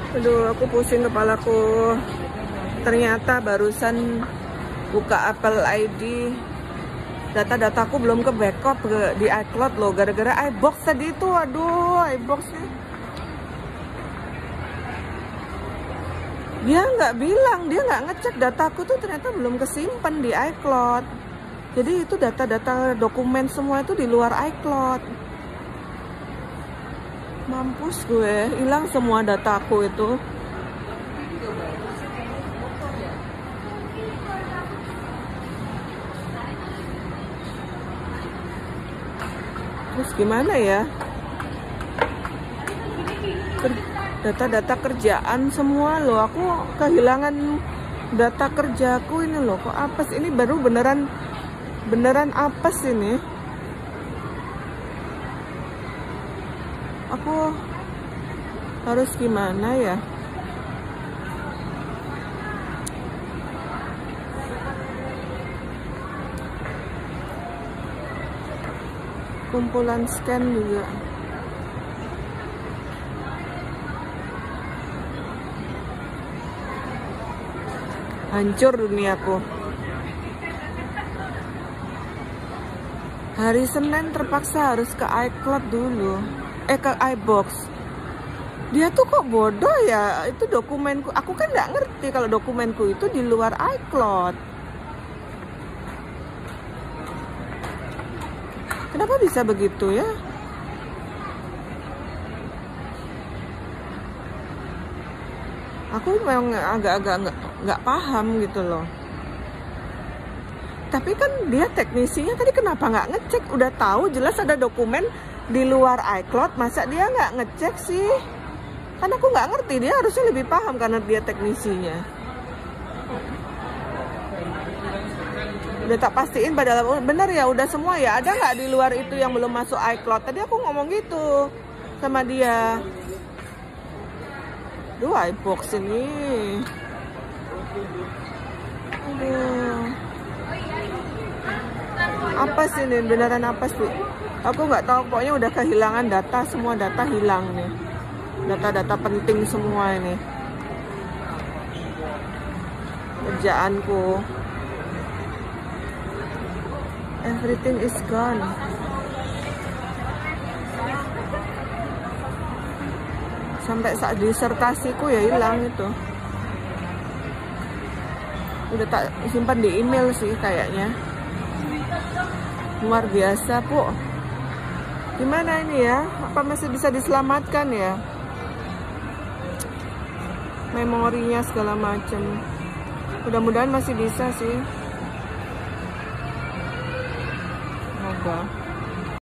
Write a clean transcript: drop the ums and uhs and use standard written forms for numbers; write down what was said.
Aduh, aku pusing kepalaku. Ternyata barusan buka Apple ID, data-dataku belum ke backup di iCloud loh, gara-gara iBox tadi itu. Aduh, iBoxnya dia nggak bilang, dia nggak ngecek dataku tuh ternyata belum kesimpan di iCloud. Jadi itu data-data dokumen semua itu di luar iCloud. Mampus gue, hilang semua dataku itu. Terus gimana ya? Data-data kerjaan semua loh, aku kehilangan data kerjaku ini loh. Kok apes ini, baru beneran apes ini. Aku harus gimana ya? Kumpulan scan juga. Hancur duniaku. Hari Senin terpaksa harus ke iCloud dulu. Ke iBox. Dia tuh kok bodoh ya. Itu dokumenku. Aku kan nggak ngerti kalau dokumenku itu di luar iCloud. Kenapa bisa begitu ya? Aku memang agak-agak nggak paham gitu loh. Tapi kan dia teknisinya tadi kenapa nggak ngecek? Udah tahu jelas ada dokumen di luar iCloud, masa dia nggak ngecek sih? Kan aku nggak ngerti, dia harusnya lebih paham karena dia teknisinya. Udah tak pastiin padahal bener ya, udah semua ya. Ada nggak di luar itu yang belum masuk iCloud? Tadi aku ngomong gitu sama dia. Duh, iBox ini. Aduh. Apa sih ini? Beneran apa sih? Aku nggak tahu, pokoknya udah kehilangan data, semua data hilang nih. Data-data penting semua ini. Kerjaanku. Everything is gone. Sampai saat disertasiku ya hilang itu. Udah tak simpan di email sih kayaknya. Luar biasa, Bu. Gimana ini ya? Apa masih bisa diselamatkan ya? Memorinya segala macam. Mudah-mudahan masih bisa sih. Semoga.